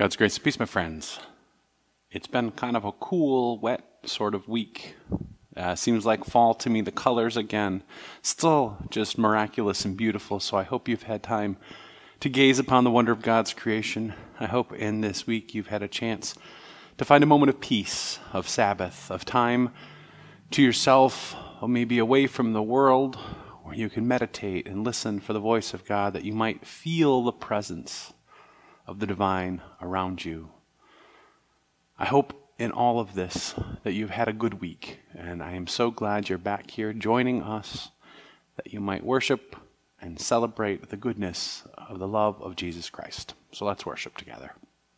God's grace and peace, my friends. It's been kind of a cool, wet sort of week. Seems like fall to me. The colors, again, still just miraculous and beautiful. So I hope you've had time to gaze upon the wonder of God's creation. I hope in this week you've had a chance to find a moment of peace, of Sabbath, of time to yourself, or maybe away from the world, where you can meditate and listen for the voice of God, that you might feel the presence of the divine around you. I hope in all of this that you've had a good week, and I am so glad you're back here joining us, that you might worship and celebrate the goodness of the love of Jesus Christ. So let's worship together.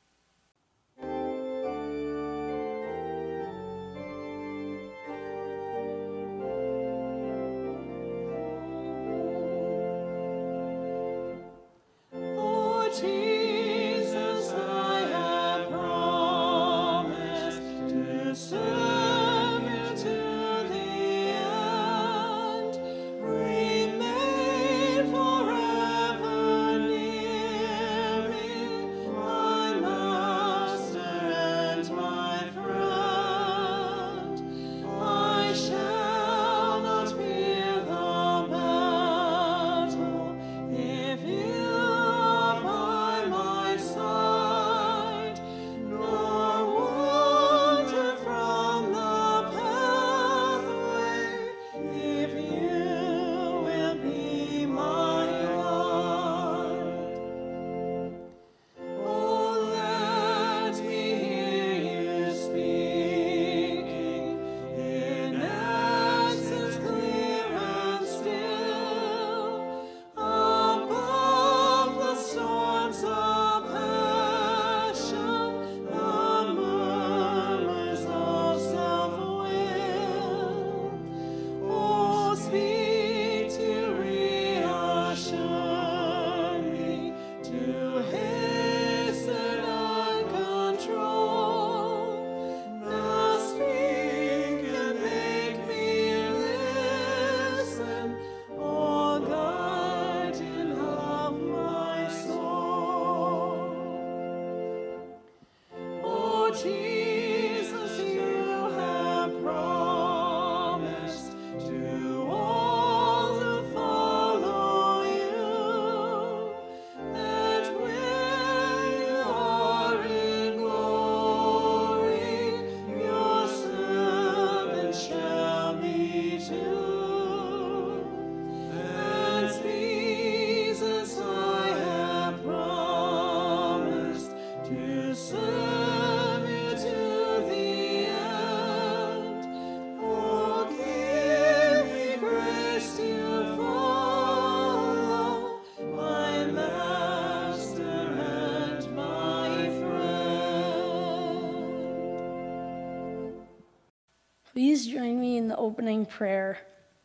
Please join me in the opening prayer.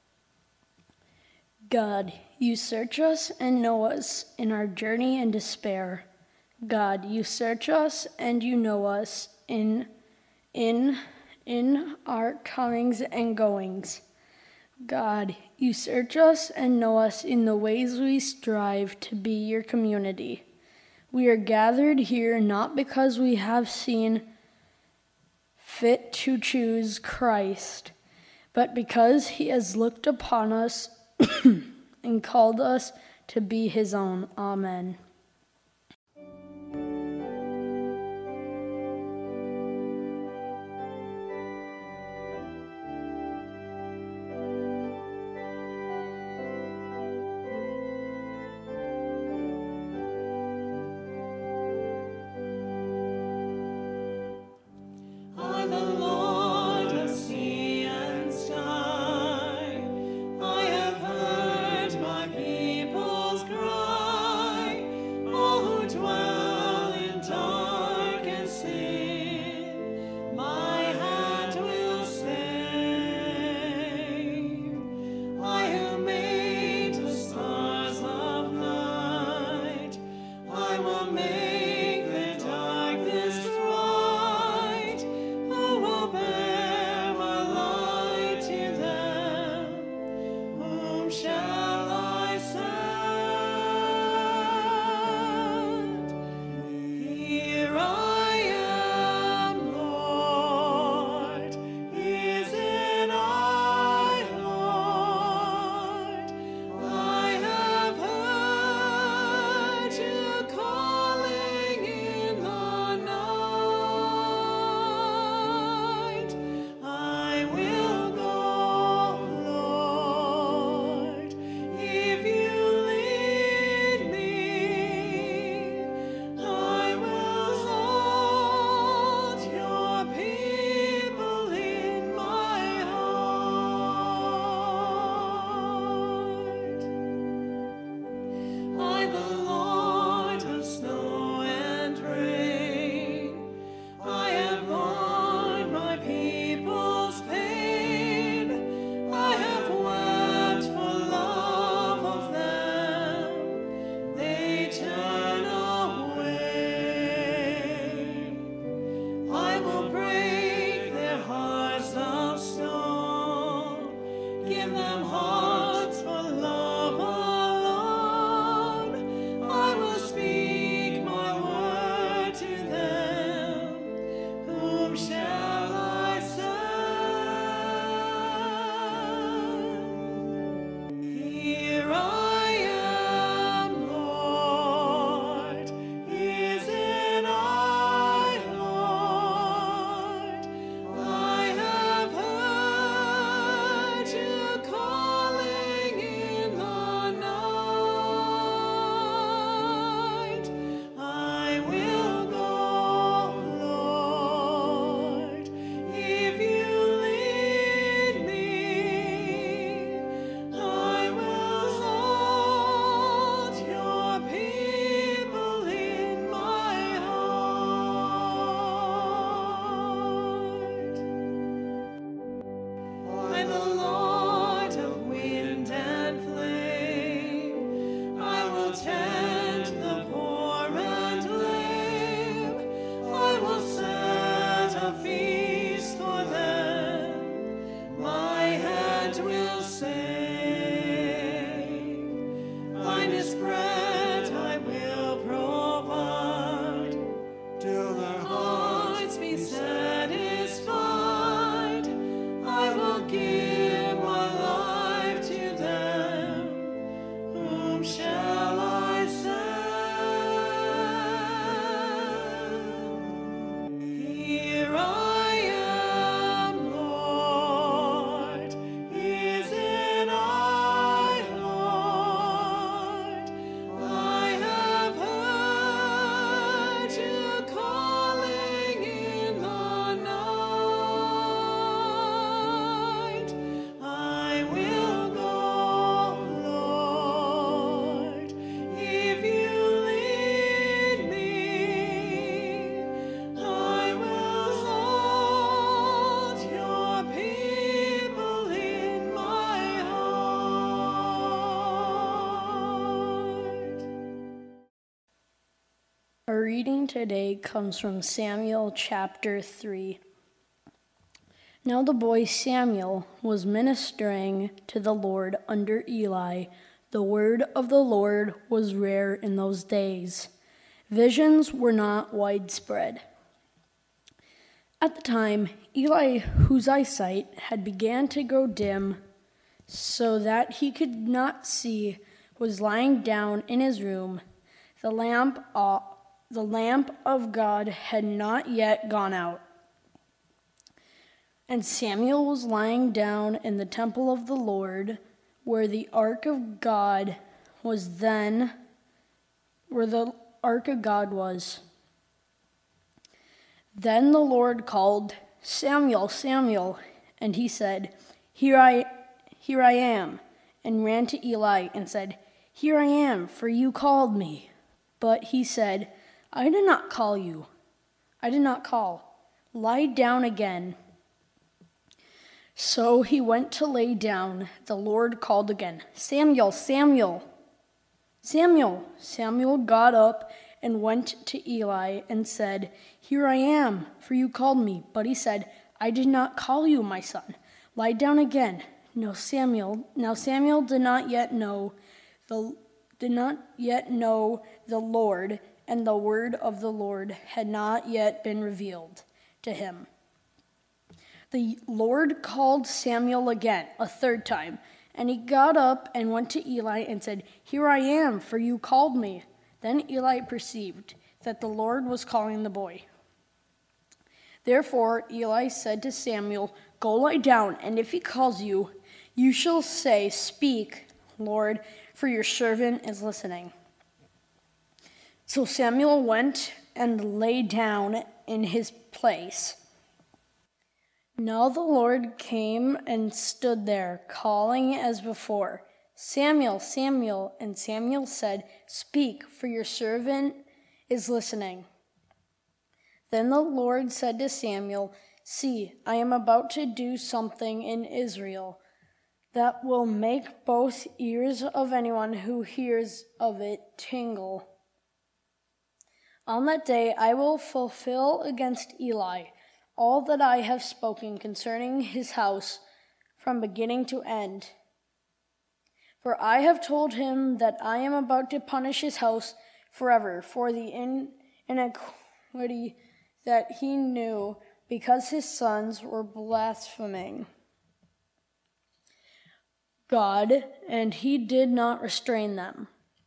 God, you search us and know us in our journey and despair. God, you search us and you know us in our comings and goings. God, you search us and know us in the ways we strive to be your community. We are gathered here not because we have seen fit to choose Christ, but because he has looked upon us and called us to be his own. Amen. I have heard my people's cry. Give them hearts for love alone. I will speak my word to them. Whom shall I send? Here I am, Lord. Isn't I, Lord? I have heard you calling in the night. I will go, Lord, if you lead me. I will hold your people in my heart. I'm the Lord of wind and flame. I will tend the poor and lame. I will set a feast for them. My hand will save. Finest bread I will provide, till their hearts be satisfied. I will give my life to them. Whom shall I send? Here I am, Lord. Isn't I, Lord? I have heard you calling in the night. I will go, Lord, if you lead me. I will hold your people in my heart. Our reading today comes from Samuel chapter 3. Now the boy Samuel was ministering to the Lord under Eli. The word of the Lord was rare in those days. Visions were not widespread. At the time, Eli, whose eyesight had begun to grow dim so that he could not see, was lying down in his room. The lamp of God had not yet gone out. And Samuel was lying down in the temple of the Lord, where the ark of God was. Then the Lord called, "Samuel, Samuel," and he said, Here I am," and ran to Eli and said, "Here I am, for you called me." But he said, "I did not call you. I did not call. Lie down again." So he went to lay down. The Lord called again, "Samuel, Samuel, Samuel." Samuel got up and went to Eli and said, "Here I am, for you called me." But he said, "I did not call you, my son. Lie down again." Now Samuel did not yet know the Lord, and the word of the Lord had not yet been revealed to him. The Lord called Samuel again, a third time, and he got up and went to Eli and said, "Here I am, for you called me." Then Eli perceived that the Lord was calling the boy. Therefore Eli said to Samuel, "Go lie down, and if he calls you, you shall say, 'Speak, Lord, for your servant is listening.'" So Samuel went and lay down in his place. Now the Lord came and stood there, calling as before, "Samuel, Samuel." And Samuel said, "Speak, for your servant is listening." Then the Lord said to Samuel, "See, I am about to do something in Israel that will make both ears of anyone who hears of it tingle. On that day I will fulfill against Eli all that I have spoken concerning his house from beginning to end. For I have told him that I am about to punish his house forever for the iniquity that he knew, because his sons were blaspheming God, and he did not restrain them.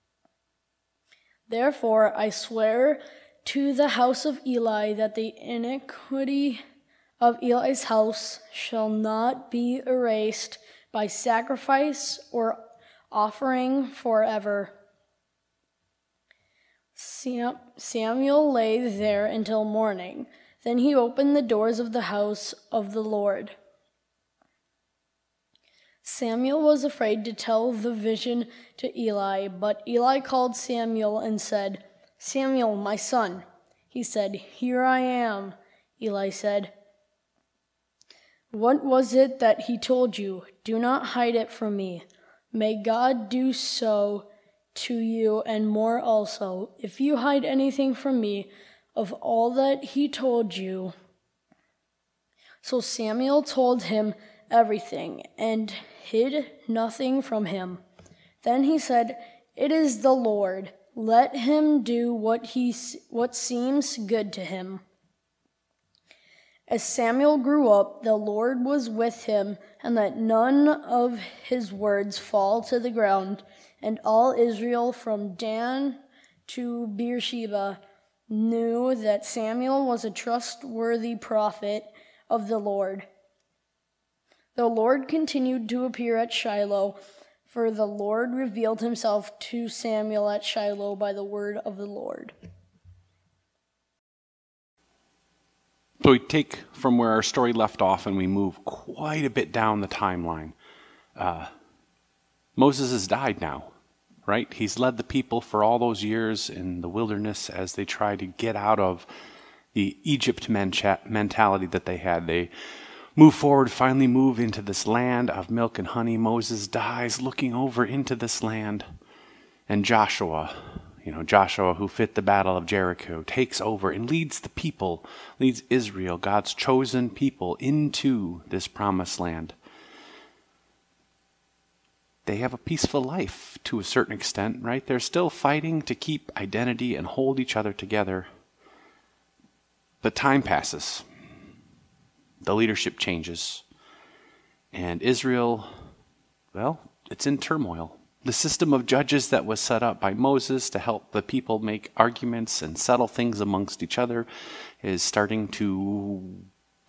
Therefore I swear to the house of Eli that the iniquity of Eli's house shall not be erased by sacrifice or offering forever. Samuel lay there until morning. Then he opened the doors of the house of the Lord. Samuel was afraid to tell the vision to Eli, but Eli called Samuel and said, "Samuel, my son." He said, "Here I am." Eli said, "What was it that he told you? Do not hide it from me. May God do so to you and more also, if you hide anything from me of all that he told you." So Samuel told him everything and hid nothing from him. Then he said, "It is the Lord. Let him do what seems good to him." As Samuel grew up, the Lord was with him, and let none of his words fall to the ground. And all Israel from Dan to Beersheba knew that Samuel was a trustworthy prophet of the Lord. The Lord continued to appear at Shiloh, for the Lord revealed himself to Samuel at Shiloh by the word of the Lord. So we take from where our story left off and we move quite a bit down the timeline. Moses has died now, right? He's led the people for all those years in the wilderness as they try to get out of the Egypt mentality that they had. They move forward, finally move into this land of milk and honey. Moses dies looking over into this land. And Joshua, who fit the battle of Jericho, takes over and leads the people, leads Israel, God's chosen people, into this promised land. They have a peaceful life to a certain extent, right? They're still fighting to keep identity and hold each other together. But time passes. The leadership changes. And Israel, it's in turmoil. The system of judges that was set up by Moses to help the people make arguments and settle things amongst each other is starting to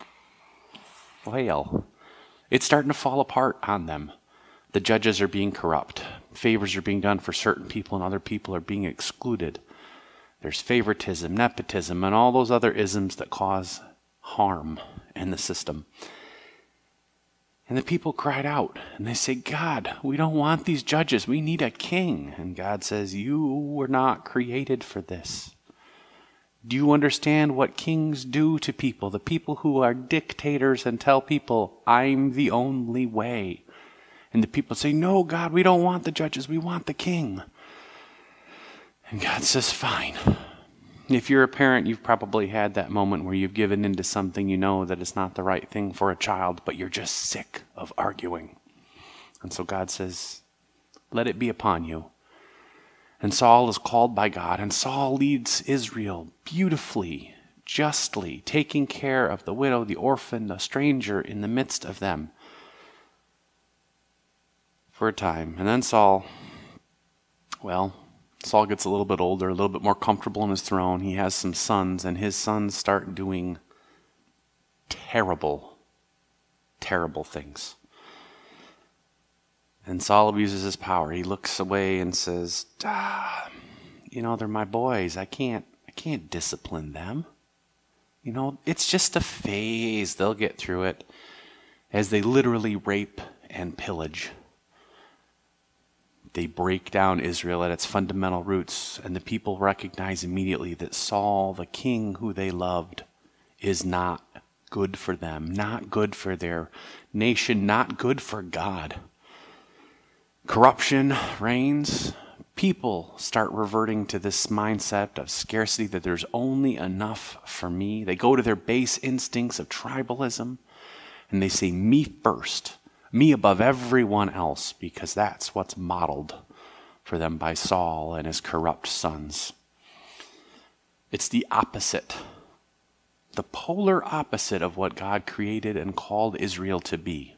fail. It's starting to fall apart on them. The judges are being corrupt. Favors are being done for certain people and other people are being excluded. There's favoritism, nepotism, and all those other isms that cause harm in the system. And the people cried out, and they say, "God, we don't want these judges. We need a king." And God says, "You were not created for this. Do you understand what kings do to people? The people who are dictators and tell people, 'I'm the only way.' And the people say, 'No, God, we don't want the judges. We want the king.' And God says, 'Fine.'" If you're a parent, you've probably had that moment where you've given into something you know that it's not the right thing for a child, but you're just sick of arguing. And so God says, "Let it be upon you." And Saul is called by God, and Saul leads Israel beautifully, justly, taking care of the widow, the orphan, the stranger in the midst of them for a time. And then Saul gets a little bit older, a little bit more comfortable in his throne. He has some sons, and his sons start doing terrible, terrible things. And Saul abuses his power. He looks away and says, they're my boys. I can't discipline them. It's just a phase. They'll get through it, as they literally rape and pillage. They break down Israel at its fundamental roots, and the people recognize immediately that Saul, the king who they loved, is not good for them, not good for their nation, not good for God. Corruption reigns. People start reverting to this mindset of scarcity, that there's only enough for me. They go to their base instincts of tribalism, and they say, "Me first. me above everyone else, because that's what's modeled for them by Saul and his corrupt sons. It's the opposite, the polar opposite of what God created and called Israel to be.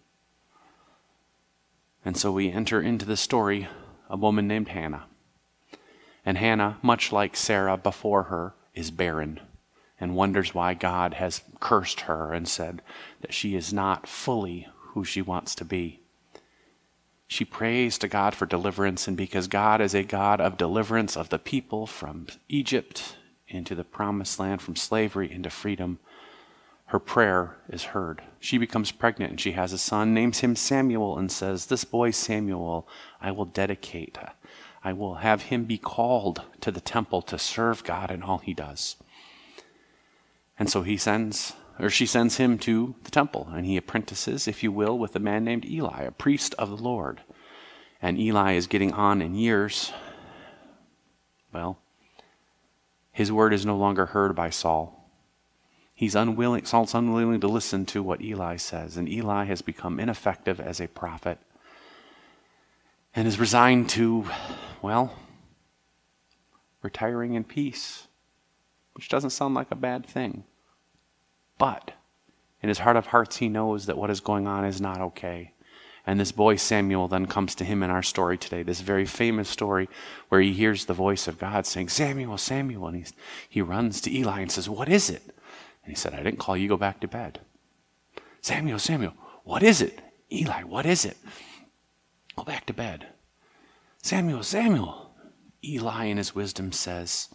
And so we enter into the story a woman named Hannah. And Hannah, much like Sarah before her, is barren and wonders why God has cursed her and said that she is not fully who she wants to be. She prays to God for deliverance, and because God is a God of deliverance of the people from Egypt into the promised land, from slavery into freedom, her prayer is heard. She becomes pregnant and she has a son, names him Samuel, and says, "This boy Samuel I will dedicate. I will have him be called to the temple to serve God in all he does." And so she sends him to the temple, and he apprentices, if you will, with a man named Eli, a priest of the Lord. And Eli is getting on in years. Well, his word is no longer heard by Saul. Saul's unwilling to listen to what Eli says, and Eli has become ineffective as a prophet and is resigned to, well, retiring in peace, which doesn't sound like a bad thing. But in his heart of hearts, he knows that what is going on is not okay. And this boy Samuel then comes to him in our story today, this very famous story where he hears the voice of God saying, "Samuel, Samuel." And he runs to Eli and says, "What is it?" And he said, "I didn't call you, go back to bed." "Samuel, Samuel, what is it?" "Eli, what is it?" "Go back to bed." "Samuel, Samuel." Eli in his wisdom says,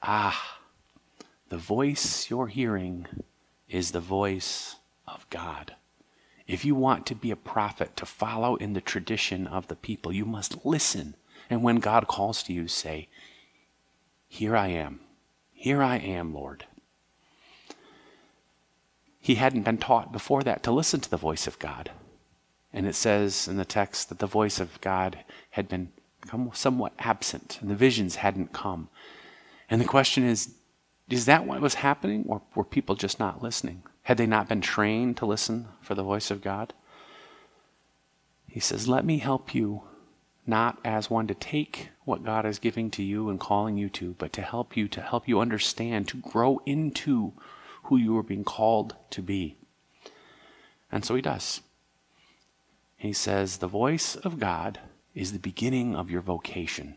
"The voice you're hearing is the voice of God. If you want to be a prophet, to follow in the tradition of the people, you must listen. And when God calls to you, say, 'Here I am. Here I am, Lord.'" He hadn't been taught before that to listen to the voice of God. And it says in the text that the voice of God had become somewhat absent, and the visions hadn't come. And the question is that what was happening, or were people just not listening? Had they not been trained to listen for the voice of God? He says, "Let me help you, not as one to take what God is giving to you and calling you to, but to help you understand, to grow into who you are being called to be." And so he does. He says, the voice of God is the beginning of your vocation.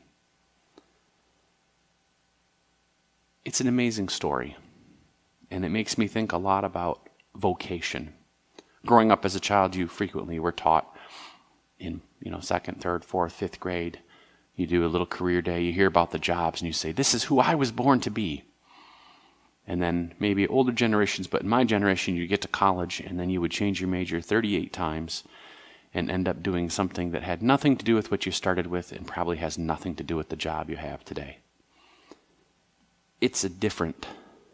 It's an amazing story, and it makes me think a lot about vocation. Growing up as a child, you frequently were taught in, second, third, fourth, fifth grade, you do a little career day, you hear about the jobs, and you say, "This is who I was born to be." And then maybe older generations, but in my generation, you get to college, and then you would change your major 38 times and end up doing something that had nothing to do with what you started with and probably has nothing to do with the job you have today. It's a different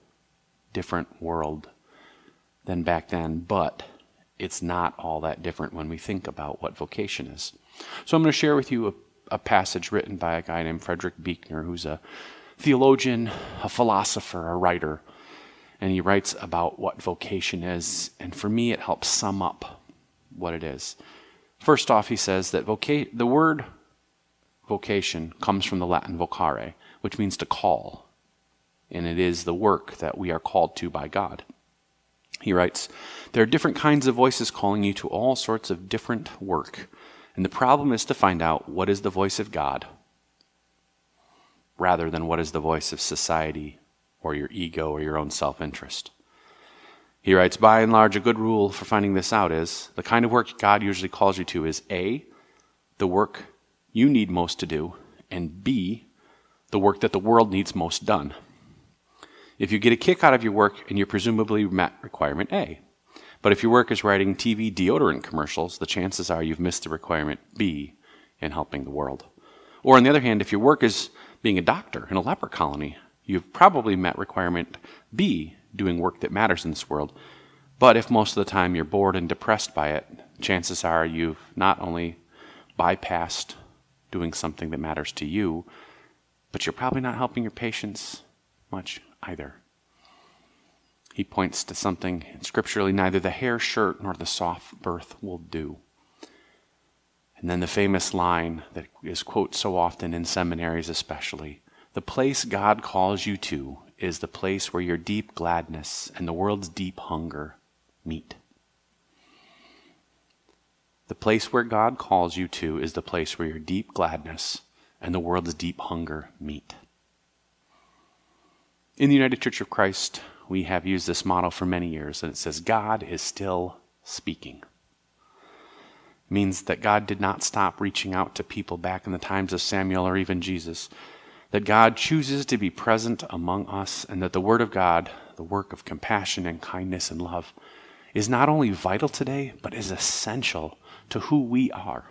world than back then, but it's not all that different when we think about what vocation is. So I'm going to share with you a passage written by a guy named Frederick Buechner, who's a theologian, a philosopher, a writer, and he writes about what vocation is, and for me it helps sum up what it is. First off, he says that the word vocation comes from the Latin vocare, which means to call, and it is the work that we are called to by God. He writes, "There are different kinds of voices calling you to all sorts of different work, and the problem is to find out what is the voice of God rather than what is the voice of society or your ego or your own self-interest." He writes, "By and large, a good rule for finding this out is the kind of work God usually calls you to is A, the work you need most to do, and B, the work that the world needs most done. If you get a kick out of your work, and you presumably met requirement A. But if your work is writing TV deodorant commercials, the chances are you've missed the requirement B in helping the world. Or on the other hand, if your work is being a doctor in a leper colony, you've probably met requirement B, doing work that matters in this world. But if most of the time you're bored and depressed by it, chances are you've not only bypassed doing something that matters to you, but you're probably not helping your patients much either." He points to something scripturally, neither the hair shirt nor the soft berth will do. And then the famous line that is quoted so often in seminaries especially, the place God calls you to is the place where your deep gladness and the world's deep hunger meet. The place where God calls you to is the place where your deep gladness and the world's deep hunger meet. In the United Church of Christ, we have used this motto for many years, and it says, God is still speaking. It means that God did not stop reaching out to people back in the times of Samuel or even Jesus, that God chooses to be present among us, and that the Word of God, the work of compassion and kindness and love, is not only vital today, but is essential to who we are.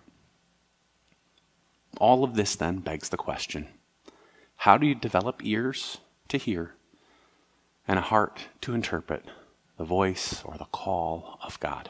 All of this then begs the question, how do you develop ears to hear and a heart to interpret the voice or the call of God?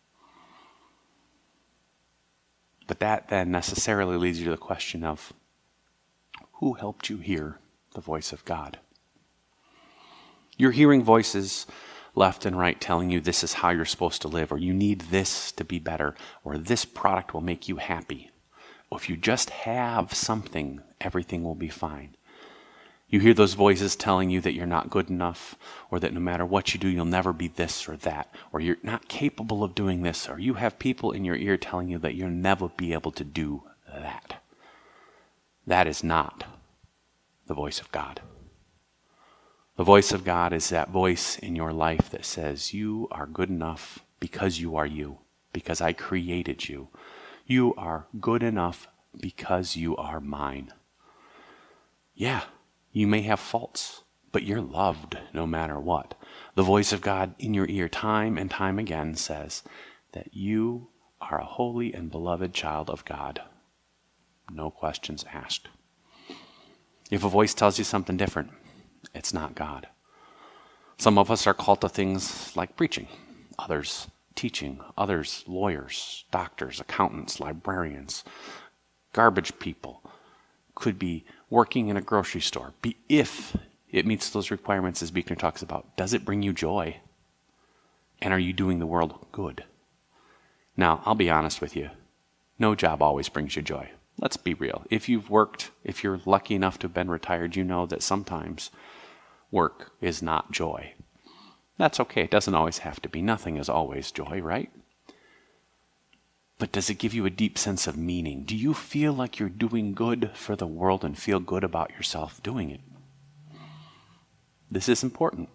But that then necessarily leads you to the question of, who helped you hear the voice of God? You're hearing voices left and right telling you this is how you're supposed to live, or you need this to be better, or this product will make you happy. Or if you just have something, everything will be fine. You hear those voices telling you that you're not good enough, or that no matter what you do, you'll never be this or that, or you're not capable of doing this, or you have people in your ear telling you that you'll never be able to do that. That is not the voice of God. The voice of God is that voice in your life that says, you are good enough because you are you, because I created you. You are good enough because you are mine. Yeah, you may have faults, but you're loved no matter what. The voice of God in your ear time and time again says that you are a holy and beloved child of God. No questions asked. If a voice tells you something different, it's not God. Some of us are called to things like preaching, others teaching, others lawyers, doctors, accountants, librarians, garbage people, could be working in a grocery store. If it meets those requirements, as Buechner talks about, does it bring you joy? And are you doing the world good? Now, I'll be honest with you. No job always brings you joy. Let's be real. If you've worked, if you're lucky enough to have been retired, you know that sometimes work is not joy. That's okay. It doesn't always have to be. Nothing is always joy, right? But does it give you a deep sense of meaning? Do you feel like you're doing good for the world and feel good about yourself doing it? This is important.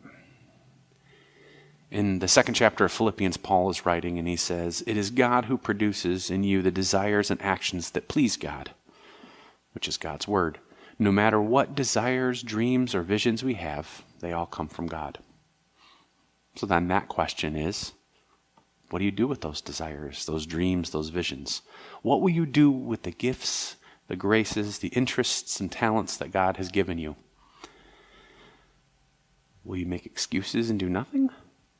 In the second chapter of Philippians, Paul is writing and he says, "It is God who produces in you the desires and actions that please God," which is God's word. No matter what desires, dreams, or visions we have, they all come from God. So then that question is, what do you do with those desires, those dreams, those visions? What will you do with the gifts, the graces, the interests and talents that God has given you? Will you make excuses and do nothing?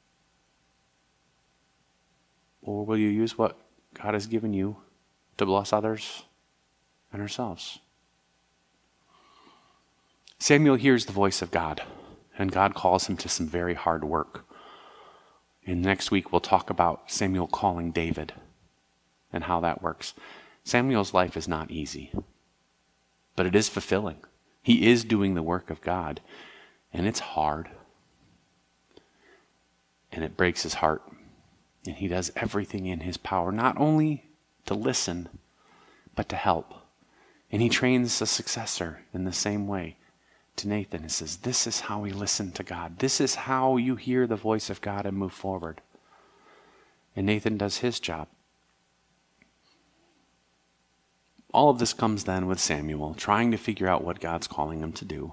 Or will you use what God has given you to bless others and ourselves? Samuel hears the voice of God, and God calls him to some very hard work. And next week we'll talk about Samuel calling David and how that works. Samuel's life is not easy, but it is fulfilling. He is doing the work of God, and it's hard. And it breaks his heart. And he does everything in his power, not only to listen, but to help. And he trains a successor in the same way to Nathan. He says, this is how we listen to God. This is how you hear the voice of God and move forward. And Nathan does his job. All of this comes then with Samuel, trying to figure out what God's calling him to do.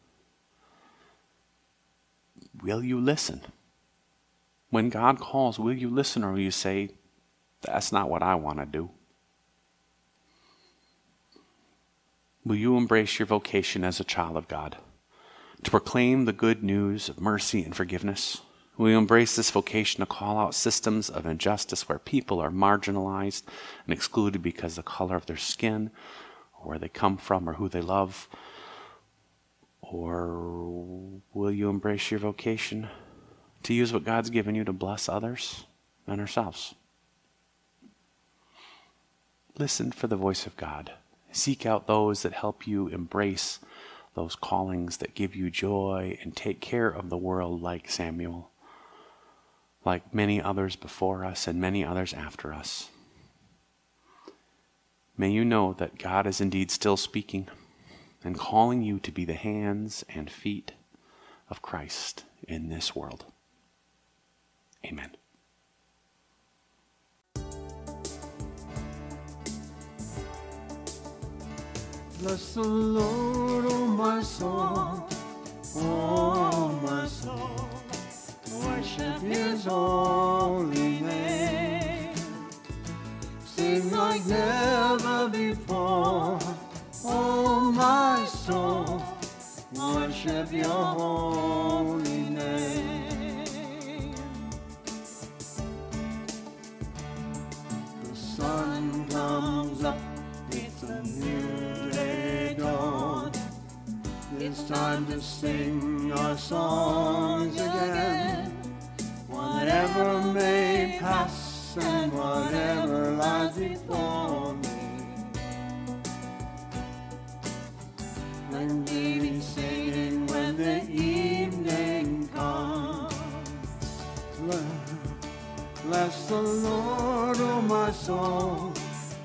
Will you listen? When God calls, will you listen, or will you say, that's not what I want to do? Will you embrace your vocation as a child of God to proclaim the good news of mercy and forgiveness? Will you embrace this vocation to call out systems of injustice where people are marginalized and excluded because of the color of their skin, or where they come from, or who they love? Or will you embrace your vocation to use what God's given you to bless others and ourselves? listen for the voice of God. Seek out those that help you embrace those callings that give you joy and take care of the world like Samuel, like many others before us and many others after us. May you know that God is indeed still speaking and calling you to be the hands and feet of Christ in this world. Amen. Bless the Lord, oh my soul, worship His holy name. Sing like never before, oh my soul, worship Your holy name. The sun comes up, it's a new day dawn. It's time to sing our songs again. Whatever may pass and whatever lies before me, and be singing when the evening comes. Bless the Lord, oh my soul,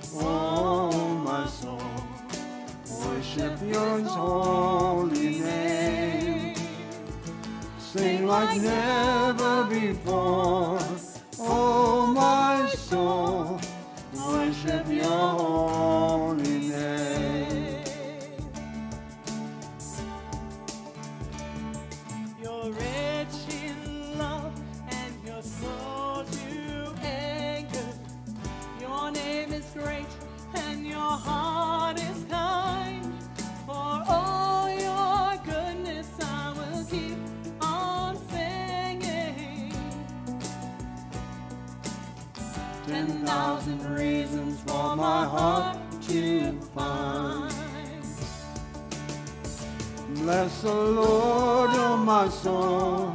worship Your holy name. Sing like never before, oh my soul, worship Your holy name. You're rich in love and You're slow to anger. Your name is great and Your heart is kind. For all Your goodness I will keep on singing. 10,000 reasons for my heart to find. Bless the Lord, oh my soul,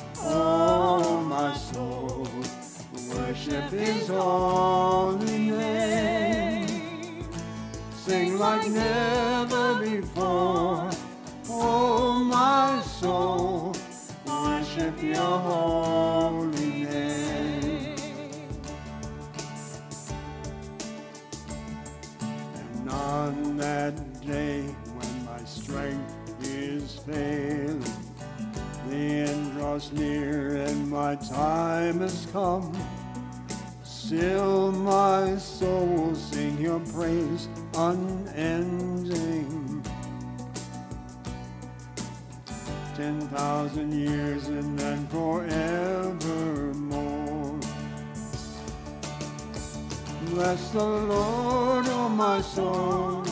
worship His holy name. Sing like never before, oh my soul, worship Your holy name. And on that day when my strength is failing, the end draws near and my time has come, still my soul will sing Your praise unending. 10,000 years and then forevermore. Bless the Lord, oh my soul,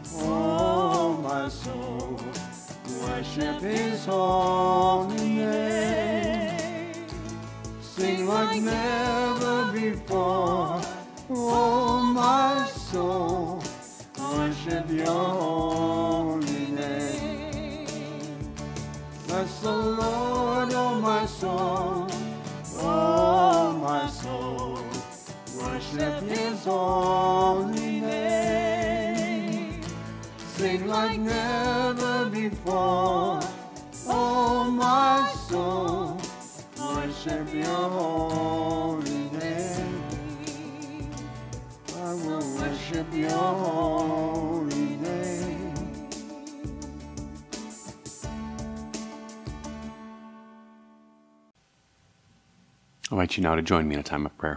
worship His holy name. Sing like never before, oh my soul, worship Your holy name. Bless the Lord, oh my soul, worship His holy name. Sing like never before, oh my soul, worship Your holy name. I will worship Your holy name. I invite you now to join me in a time of prayer.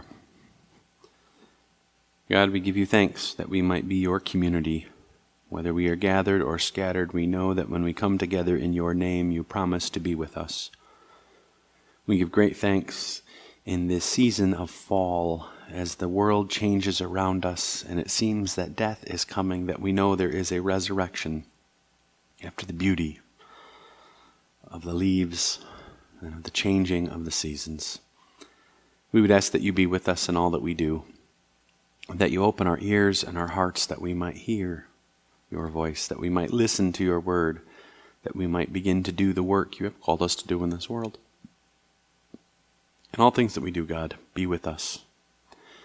God, we give You thanks that we might be Your community. Whether we are gathered or scattered, we know that when we come together in Your name, You promise to be with us. We give great thanks in this season of fall as the world changes around us and it seems that death is coming, that we know there is a resurrection after the beauty of the leaves and of the changing of the seasons. We would ask that You be with us in all that we do, that You open our ears and our hearts that we might hear Your voice, that we might listen to Your word, that we might begin to do the work You have called us to do in this world. In all things that we do, God, be with us.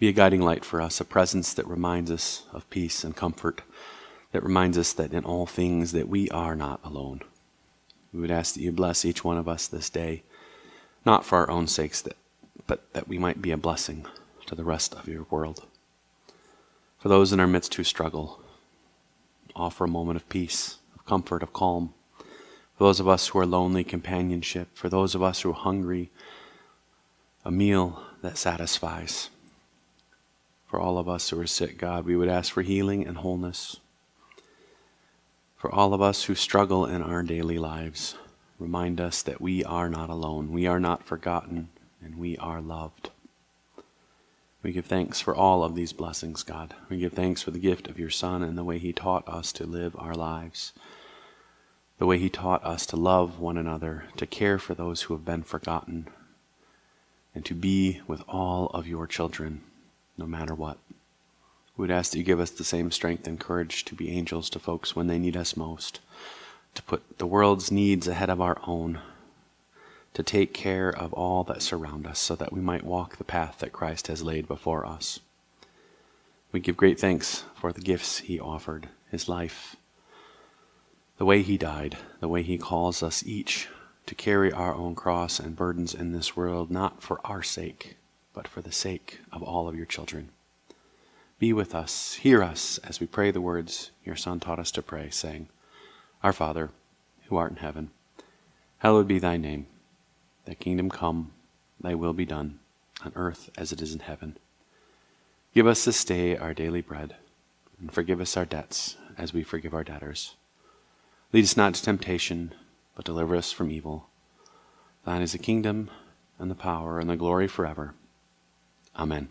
Be a guiding light for us, a presence that reminds us of peace and comfort, that reminds us that in all things that we are not alone. We would ask that you bless each one of us this day, not for our own sakes, but that we might be a blessing to the rest of your world. For those in our midst who struggle, offer a moment of peace, of comfort, of calm. For those of us who are lonely, companionship. For those of us who are hungry, a meal that satisfies. For all of us who are sick, God, we would ask for healing and wholeness. For all of us who struggle in our daily lives, remind us that we are not alone, we are not forgotten, and we are loved. We give thanks for all of these blessings, God. We give thanks for the gift of your Son and the way he taught us to live our lives, the way he taught us to love one another, to care for those who have been forgotten, and to be with all of your children, no matter what. We would ask that you give us the same strength and courage to be angels to folks when they need us most, to put the world's needs ahead of our own, to take care of all that surround us so that we might walk the path that Christ has laid before us. We give great thanks for the gifts he offered, his life, the way he died, the way he calls us each to carry our own cross and burdens in this world, not for our sake, but for the sake of all of your children. Be with us, hear us as we pray the words your Son taught us to pray, saying, Our Father, who art in heaven, hallowed be thy name. Thy kingdom come, thy will be done, on earth as it is in heaven. Give us this day our daily bread, and forgive us our debts as we forgive our debtors. Lead us not into temptation, but deliver us from evil. Thine is the kingdom, and the power, and the glory forever. Amen.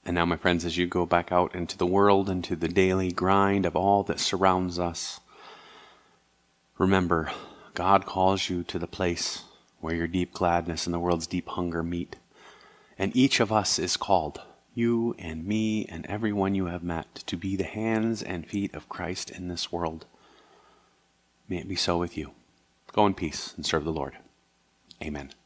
And now, my friends, as you go back out into the world, into the daily grind of all that surrounds us, remember, God calls you to the place where your deep gladness and the world's deep hunger meet. And each of us is called, you and me and everyone you have met, to be the hands and feet of Christ in this world. May it be so with you. Go in peace and serve the Lord. Amen.